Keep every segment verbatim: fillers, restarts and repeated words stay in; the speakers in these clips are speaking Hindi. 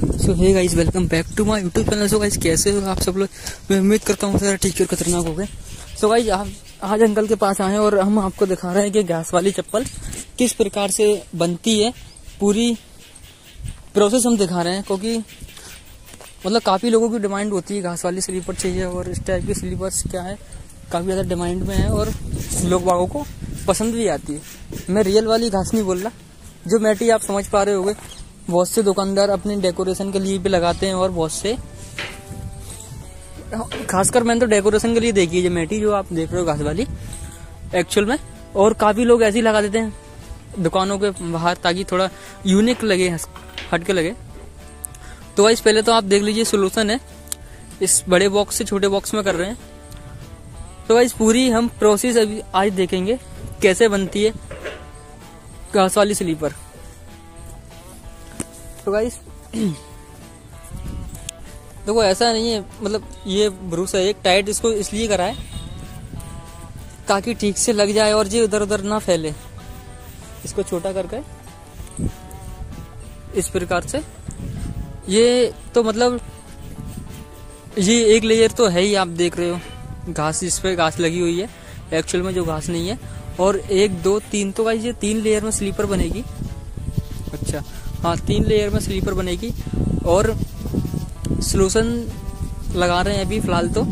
So hey guys, welcome back to my YouTube channel. So guys, कैसे हो आप सब लोग? मैं उम्मीद करता हूँ सारा ठीक और खतरनाक हो गए। सो गाइस, आप आज अंकल के पास आए और हम आपको दिखा रहे हैं कि घास वाली चप्पल किस प्रकार से बनती है। पूरी प्रोसेस हम दिखा रहे हैं, क्योंकि मतलब काफ़ी लोगों की डिमांड होती है घास वाली स्लीपर चाहिए, और इस टाइप की स्लीपर्स क्या है काफ़ी ज़्यादा डिमांड में है और लोग बागों को पसंद भी आती है। मैं रियल वाली घास नहीं बोल रहा, जो मैटी आप समझ पा रहे होगे। बहुत से दुकानदार अपने डेकोरेशन के लिए भी लगाते हैं, और बहुत से खासकर मैंने तो डेकोरेशन के लिए देखी है ये मैटी जो आप देख रहे हो घास वाली एक्चुअल में। और काफ़ी लोग ऐसे ही लगा देते हैं दुकानों के बाहर, ताकि थोड़ा यूनिक लगे, हट के लगे। तो वाइस पहले तो आप देख लीजिए सोल्यूशन है, इस बड़े बॉक्स से छोटे बॉक्स में कर रहे हैं। तो वाइस पूरी हम प्रोसेस अभी आज देखेंगे कैसे बनती है घास वाली स्लीपर। तो गाइस देखो, ऐसा नहीं है, मतलब ये ब्रूस है एक टाइट, इसको इसलिए करा है ताकि ठीक से लग जाए और ये उधर उधर ना फैले। इसको छोटा करके इस प्रकार से, ये तो मतलब ये एक लेयर तो है ही, आप देख रहे हो घास, इस पे घास लगी हुई है एक्चुअल में जो घास नहीं है। और एक दो तीन, तो गाइस ये तीन लेयर में स्लीपर बनेगी। अच्छा हाँ, तीन लेयर में स्लीपर बनेगी। और सोल्यूशन लगा रहे हैं अभी फिलहाल तो।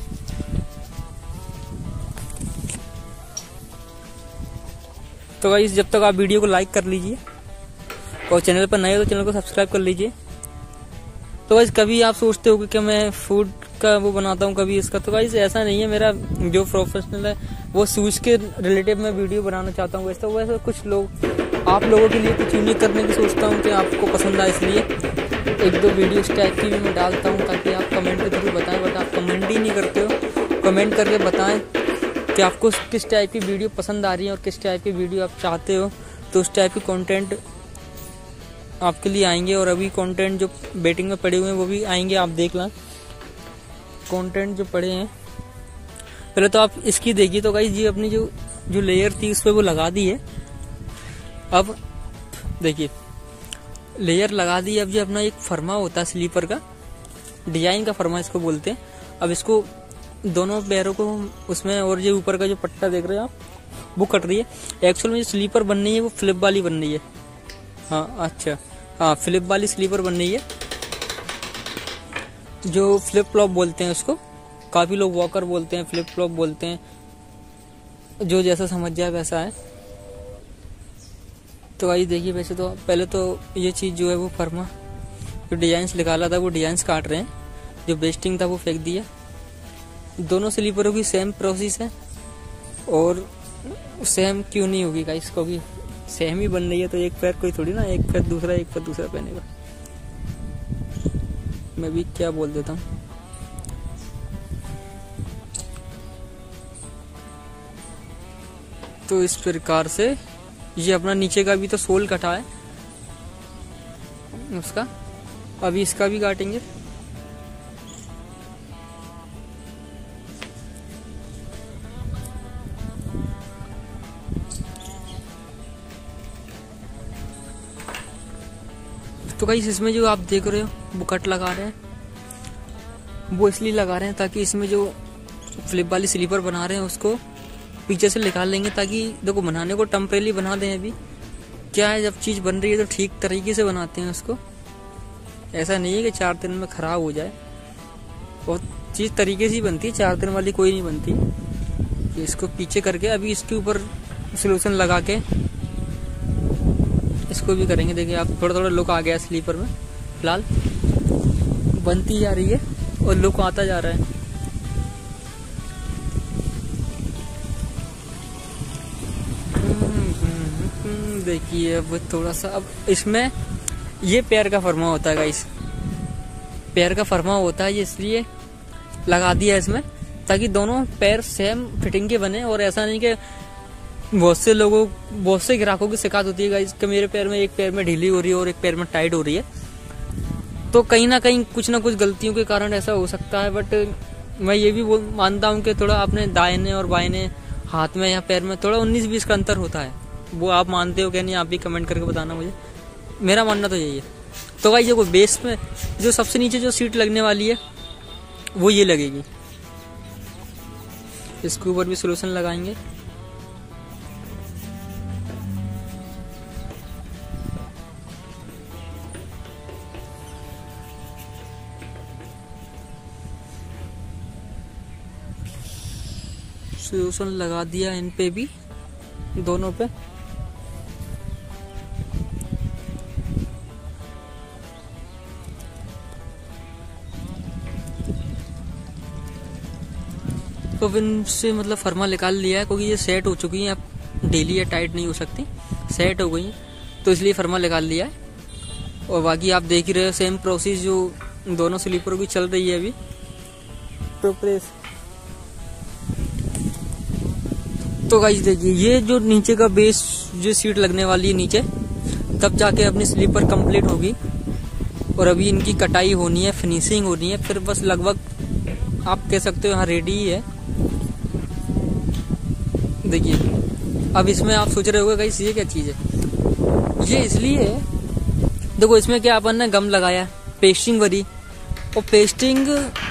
तो गाइस जब तक आप वीडियो को लाइक कर लीजिए, और चैनल पर नए हो तो चैनल को सब्सक्राइब कर लीजिए। तो गाइस कभी आप सोचते हो कि मैं फूड का वो बनाता हूँ, कभी इसका, तो गाइस ऐसा नहीं है। मेरा जो प्रोफेशनल है वो शूज के रिलेटिव में वीडियो बनाना चाहता हूँ। वैसे तो वैसे कुछ लोग आप लोगों के लिए कुछ यूनिक करने की सोचता हूँ कि आपको पसंद आए, इसलिए एक दो वीडियो इस टाइप की भी मैं डालता हूँ, ताकि आप कमेंट के थ्रू बताएं। बट आप कमेंट ही नहीं करते हो। कमेंट करके बताएं कि आपको किस टाइप की वीडियो पसंद आ रही है और किस टाइप की वीडियो आप चाहते हो, तो उस टाइप की कंटेंट आपके लिए आएंगे। और अभी कंटेंट जो वेटिंग में पड़े हुए हैं वो भी आएंगे, आप देख लें कंटेंट जो पड़े हैं। पहले तो आप इसकी देखिए। तो गाइस ये अपनी जो जो लेयर थी उस पर वो लगा दी है। अब देखिए लेयर लगा दी। अब ये अपना एक फर्मा होता है स्लीपर का, डिजाइन का फर्मा इसको बोलते हैं। अब इसको दोनों पैरों को उसमें, और ये ऊपर का जो पट्टा देख रहे हैं आप वो कट रही है। एक्चुअल में जो स्लीपर बन रही है वो फ्लिप वाली बन रही है। हाँ अच्छा हाँ, फ्लिप वाली स्लीपर बन रही है, जो फ्लिप फ्लॉप बोलते हैं उसको। काफी लोग वॉकर बोलते हैं, फ्लिप फ्लॉप बोलते हैं, जो जैसा समझ जाए वैसा है। तो भाई देखिए, वैसे तो पहले तो ये चीज़ जो है वो फर्मा जो डिजाइंस निकाला था वो डिजाइंस काट रहे हैं, जो बेस्टिंग था वो फेंक दिया। दोनों स्लीपरों की सेम प्रोसेस है, और सेम क्यों नहीं होगी गाइस, क्योंकि सेम ही बन रही है। तो एक पैर कोई थोड़ी ना, एक पैर दूसरा एक पैर दूसरा पहनेगा। मैं भी क्या बोल देता हूँ। तो इस प्रकार से ये अपना नीचे का भी तो सोल कटा है उसका, अभी इसका भी काटेंगे। तो गाइस इसमें जो आप देख रहे हो वो कट लगा रहे हैं, वो इसलिए लगा रहे हैं ताकि इसमें जो फ्लिप वाली स्लीपर बना रहे हैं उसको पीछे से निकाल लेंगे, ताकि देखो बनाने को टेम्परेरी बना दें। अभी क्या है, जब चीज़ बन रही है तो ठीक तरीके से बनाते हैं उसको। ऐसा नहीं है कि चार दिन में ख़राब हो जाए, और चीज़ तरीके से ही बनती है, चार दिन वाली कोई नहीं बनती। इसको पीछे करके अभी इसके ऊपर सोल्यूशन लगा के इसको भी करेंगे। देखिए आप, थोड़ा थोड़ा लुक आ गया स्लीपर में, फिलहाल बनती जा रही है और लुक आता जा रहा है। देखिए अब थोड़ा सा, अब इसमें ये पैर का फर्मा होता है गाइस, पैर का फर्मा होता है, ये इसलिए लगा दिया इसमें ताकि दोनों पैर सेम फिटिंग के बने। और ऐसा नहीं कि बहुत से लोगों, बहुत से ग्राहकों की शिकायत होती है गाइस कि मेरे पैर में एक पैर में ढीली हो रही है और एक पैर में टाइट हो रही है। तो कहीं ना कहीं कुछ ना कुछ गलतियों के कारण ऐसा हो सकता है। बट मैं ये भी मानता हूँ कि थोड़ा अपने दाहिने और बाएं हाथ में या पैर में थोड़ा उन्नीस बीस का अंतर होता है। वो आप मानते हो क्या नहीं, आप भी कमेंट करके बताना मुझे। मेरा मानना तो यही है। तो भाई देखो बेस में जो सबसे नीचे जो सीट लगने वाली है वो ये लगेगी। इसके ऊपर भी सोल्यूशन लगाएंगे। सोल्यूशन लगा दिया इन पे भी, दोनों पे। तो इनसे मतलब फर्मा निकाल लिया है, क्योंकि ये सेट हो चुकी है, अब डेली या टाइट नहीं हो सकती, सेट हो गई है, तो इसलिए फर्मा निकाल लिया है। और बाकी आप देख ही रहे हो सेम प्रोसेस जो दोनों स्लीपर की चल रही है अभी। तो प्रेस तो गाइस देखिए, ये जो नीचे का बेस जो सीट लगने वाली है नीचे, तब जाके अपनी स्लीपर कंप्लीट होगी। और अभी इनकी कटाई होनी है, फिनिशिंग होनी है, फिर बस लगभग आप कह सकते हो यहाँ रेडी ही है। देखिए अब इसमें आप सोच रहे होगे गाइस ये क्या चीज है, ये इसलिए है, देखो इसमें क्या अपन ने गम लगाया, पेस्टिंग भरी, और पेस्टिंग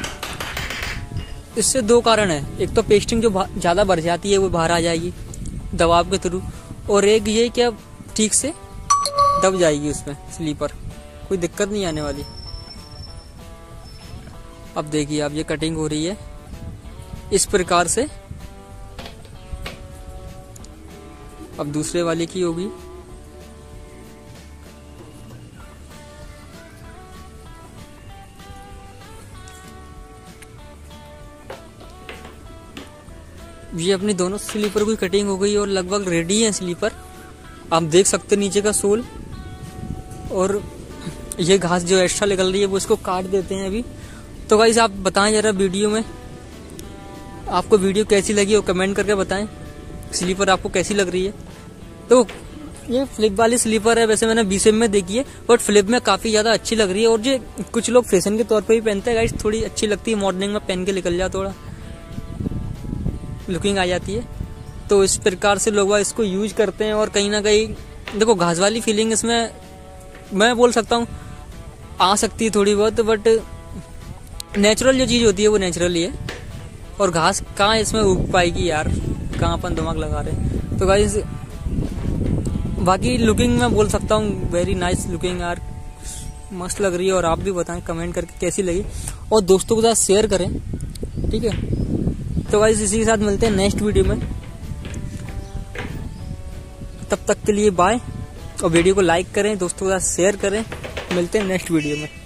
इससे दो कारण है। एक तो पेस्टिंग जो ज्यादा भर जाती है वो बाहर आ जाएगी दबाव के थ्रू, और एक ये क्या ठीक से दब जाएगी उसमें स्लीपर, कोई दिक्कत नहीं आने वाली। अब देखिए अब ये कटिंग हो रही है इस प्रकार से। अब दूसरे वाले की होगी। ये अपनी दोनों स्लीपर की कटिंग हो गई और लगभग रेडी है स्लीपर। आप देख सकते हैं नीचे का सोल, और ये घास जो एक्स्ट्रा निकल रही है वो इसको काट देते हैं अभी। तो गाइस आप बताएं जरा वीडियो में आपको वीडियो कैसी लगी और कमेंट करके बताएं स्लीपर आपको कैसी लग रही है। तो ये फ्लिप वाली स्लीपर है, वैसे मैंने बीस एम में देखी है, बट फ्लिप में काफी ज्यादा अच्छी लग रही है। और जो कुछ लोग फैशन के तौर पर भी पहनते हैं गाइस, थोड़ी अच्छी लगती है, मॉर्निंग में पहन के निकल जाए थोड़ा लुकिंग आ जाती है। तो इस प्रकार से लोग इसको यूज करते हैं। और कहीं ना कहीं देखो घास वाली फीलिंग इसमें मैं बोल सकता हूँ आ सकती है थोड़ी बहुत, बट नेचुरल जो चीज होती है वो नेचुरल ही है। और घास कहाँ इसमें उग पाएगी यार, कहाँ अपन दिमाग लगा रहे हैं। तो गाइस बाकी लुकिंग मैं बोल सकता हूँ वेरी नाइस लुकिंग यार, मस्त लग रही है। और आप भी बताएं कमेंट करके कैसी लगी, और दोस्तों के साथ शेयर करें, ठीक है। तो गाइस इसी के साथ मिलते हैं नेक्स्ट वीडियो में, तब तक के लिए बाय। और वीडियो को लाइक करें, दोस्तों के साथ शेयर करें, मिलते हैं नेक्स्ट वीडियो में।